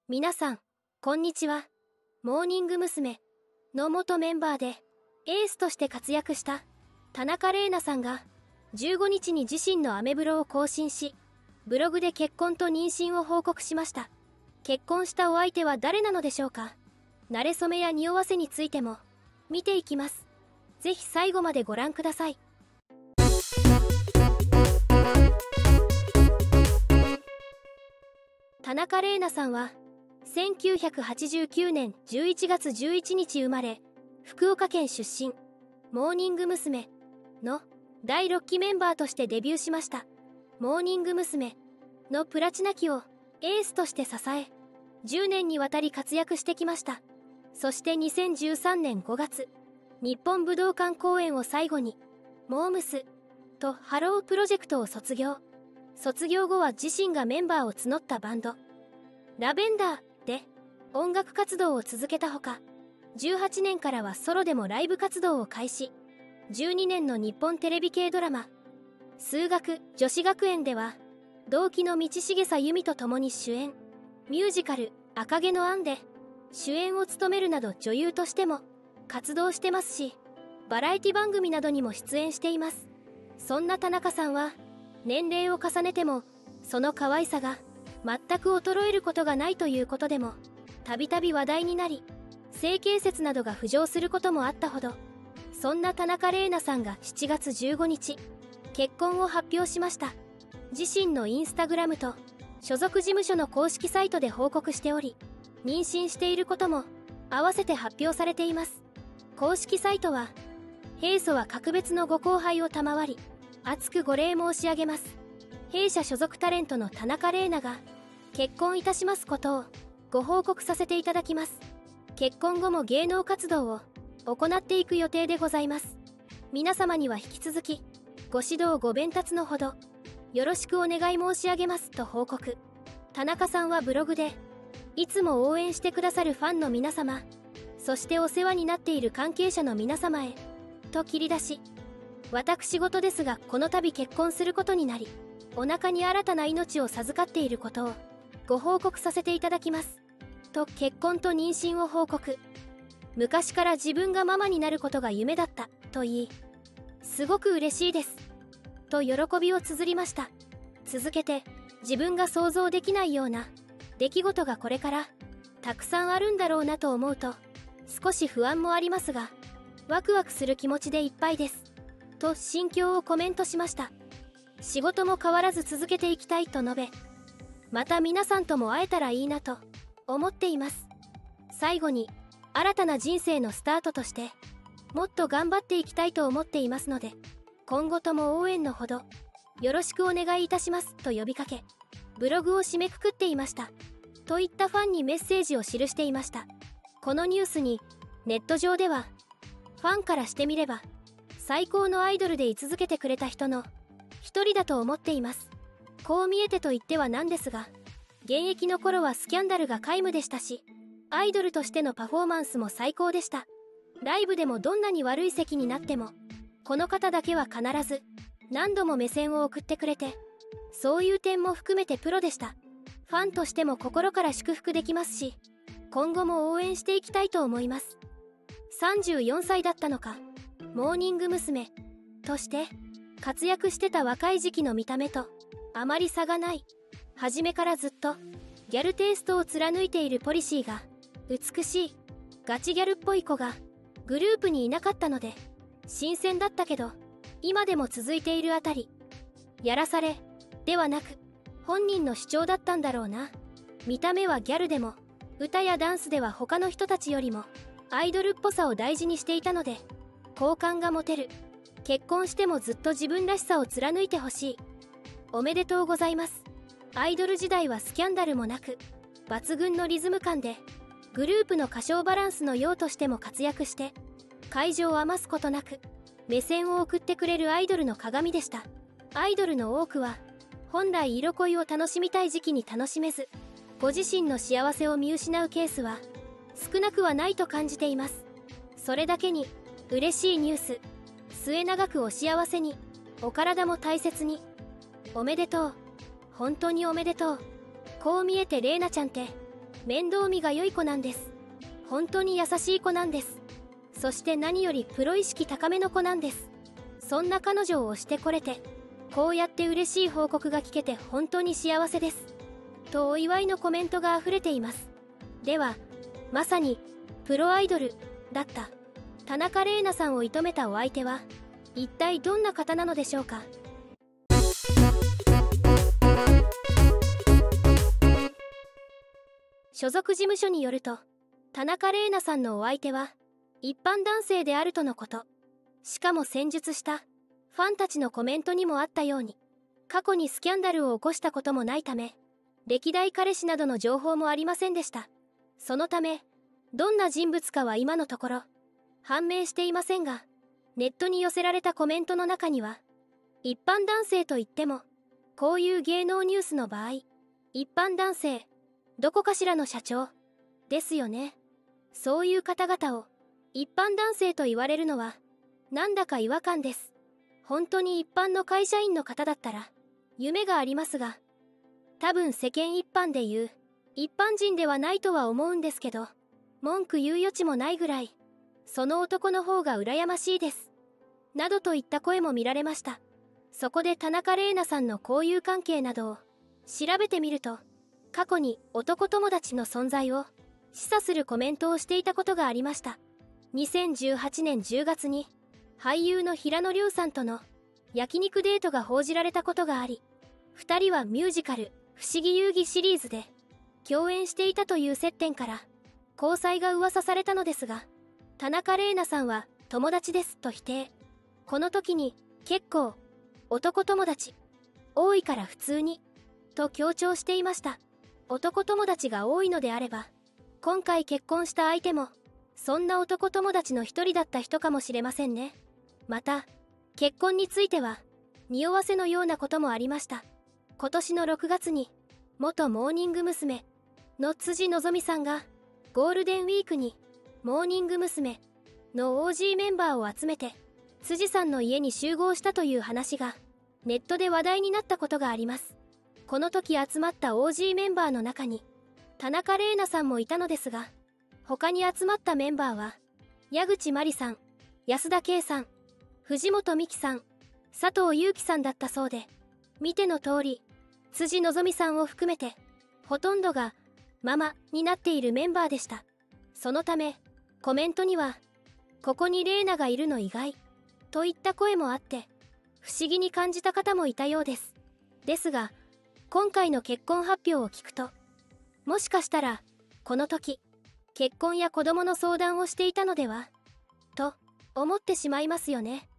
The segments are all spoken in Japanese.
皆さん、こんにちは。モーニング娘。の元メンバーでエースとして活躍した田中玲奈さんが15日に自身のアメブロを更新し、ブログで結婚と妊娠を報告しました。結婚したお相手は誰なのでしょうか。馴れ初めや匂わせについても見ていきます。ぜひ最後までご覧ください。田中玲奈さんは1989年11月11日生まれ、福岡県出身。モーニング娘。の第6期メンバーとしてデビューしました。モーニング娘。のプラチナ期をエースとして支え、10年にわたり活躍してきました。そして2013年5月、日本武道館公演を最後に、モームスとハロープロジェクトを卒業。卒業後は自身がメンバーを募ったバンド、ラベンダーで音楽活動を続けたほか、18年からはソロでもライブ活動を開始。12年の日本テレビ系ドラマ、数学女子学園では、同期の道重さ由美と共に主演。ミュージカル、赤毛のアンで主演を務めるなど女優としても活動してますし、バラエティ番組などにも出演しています。そんな田中さんは、年齢を重ねても、その可愛さが全く衰えることがないということでも、たびたび話題になり、性傾説などが浮上することもあったほど。そんな田中玲奈さんが7月15日、結婚を発表しました。自身のインスタグラムと所属事務所の公式サイトで報告しており、妊娠していることも合わせて発表されています。公式サイトは、平素は格別のご高拝を賜り、厚くご礼申し上げます。弊社所属タレントの田中玲奈が結婚いたしますことをご報告させていただきます。結婚後も芸能活動を行っていく予定でございます。皆様には引き続きご指導ご鞭撻のほどよろしくお願い申し上げますと報告。田中さんはブログで、いつも応援してくださるファンの皆様、そしてお世話になっている関係者の皆様へと切り出し、私事ですがこの度結婚することになり、お腹に新たな命を授かっていることをご報告させていただきますと結婚と妊娠を報告。昔から自分がママになることが夢だったと言い、すごく嬉しいですと喜びを綴りました。続けて、自分が想像できないような出来事がこれからたくさんあるんだろうなと思うと、少し不安もありますが、ワクワクする気持ちでいっぱいですと心境をコメントしました。仕事も変わらず続けていきたいと述べ、また皆さんとも会えたらいいなと思っています。最後に、新たな人生のスタートとしてもっと頑張っていきたいと思っていますので、今後とも応援のほどよろしくお願いいたしますと呼びかけ、ブログを締めくくっていました。といったファンにメッセージを記していました。このニュースにネット上では、ファンからしてみれば最高のアイドルで居続けてくれた人の一人だと思っています。こう見えてと言ってはなんですが、現役の頃はスキャンダルが皆無でしたし、アイドルとしてのパフォーマンスも最高でした。ライブでもどんなに悪い席になっても、この方だけは必ず何度も目線を送ってくれて、そういう点も含めてプロでした。ファンとしても心から祝福できますし、今後も応援していきたいと思います。34歳だったのか、モーニング娘。として活躍してた若い時期の見た目とあまり差がない。初めからずっとギャルテイストを貫いているポリシーが美しいガチギャルっぽい子がグループにいなかったので新鮮だったけど、今でも続いているあたり、やらされではなく本人の主張だったんだろうな。見た目はギャルでも歌やダンスでは他の人たちよりもアイドルっぽさを大事にしていたので、好感が持てる。結婚してもずっと自分らしさを貫いてほしい。おめでとうございます。アイドル時代はスキャンダルもなく、抜群のリズム感でグループの歌唱バランスのようとしても活躍して、会場を余すことなく目線を送ってくれるアイドルの鏡でした。アイドルの多くは本来色恋を楽しみたい時期に楽しめず、ご自身の幸せを見失うケースは少なくはないと感じています。それだけに嬉しいニュース、末永くお幸せに、お体も大切に。おめでとう。本当におめでとう。こう見えて玲奈ちゃんって面倒見が良い子なんです。本当に優しい子なんです。そして何よりプロ意識高めの子なんです。そんな彼女を推してこれて、こうやって嬉しい報告が聞けて本当に幸せです。とお祝いのコメントが溢れています。では、まさにプロアイドルだった田中玲奈さんを射止めたお相手は一体どんな方なのでしょうか。所属事務所によると、田中玲奈さんのお相手は一般男性であるとのこと。しかも先述したファンたちのコメントにもあったように、過去にスキャンダルを起こしたこともないため、歴代彼氏などの情報もありませんでした。そのため、どんな人物かは今のところ判明していませんが、ネットに寄せられたコメントの中には、一般男性といっても、こういう芸能ニュースの場合、一般男性、どこかしらの社長ですよね。そういう方々を一般男性と言われるのはなんだか違和感です。本当に一般の会社員の方だったら夢がありますが、多分世間一般で言う一般人ではないとは思うんですけど、文句言う余地もないぐらいその男の方が羨ましいですなどといった声も見られました。そこで田中玲奈さんの交友関係などを調べてみると、過去に男友達の存在を示唆するコメントをしていたことがありました。2018年10月に俳優の平野亮さんとの焼肉デートが報じられたことがあり、2人はミュージカル「不思議遊戯」シリーズで共演していたという接点から交際が噂されたのですが、田中玲奈さんは友達ですと否定。この時に結構男友達多いから普通にと強調していました。男友達が多いのであれば、今回結婚した相手もそんな男友達の一人だった人かもしれませんね。また結婚については匂わせのようなこともありました。今年の6月に元モーニング娘。の辻希美さんがゴールデンウィークにモーニング娘。の OG メンバーを集めて辻さんの家に集合したという話がネットで話題になったことがあります。この時集まった OG メンバーの中に田中玲奈さんもいたのですが、他に集まったメンバーは矢口真里さん、安田圭さん、藤本美貴さん、佐藤悠基さんだったそうで、見ての通り辻希美さんを含めてほとんどがママになっているメンバーでした。そのためコメントにはここに玲奈がいるの意外といった声もあって、不思議に感じた方もいたようです。ですが今回の結婚発表を聞くと、もしかしたらこの時結婚や子供の相談をしていたのではと思ってしまいますよね。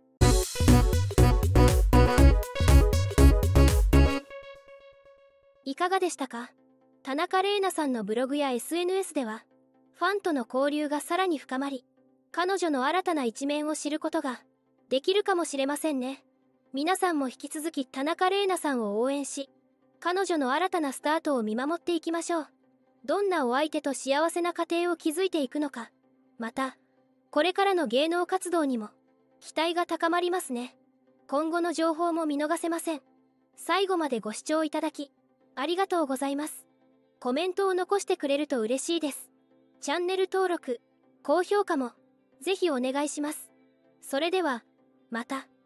いかがでしたか。田中玲奈さんのブログや SNS ではファンとの交流がさらに深まり、彼女の新たな一面を知ることができるかもしれませんね。皆さんも引き続き田中玲奈さんを応援し、彼女の新たなスタートを見守っていきましょう。どんなお相手と幸せな家庭を築いていくのか、またこれからの芸能活動にも期待が高まりますね。今後の情報も見逃せません。最後までご視聴いただきありがとうございます。コメントを残してくれると嬉しいです。チャンネル登録、高評価もぜひお願いします。それではまた。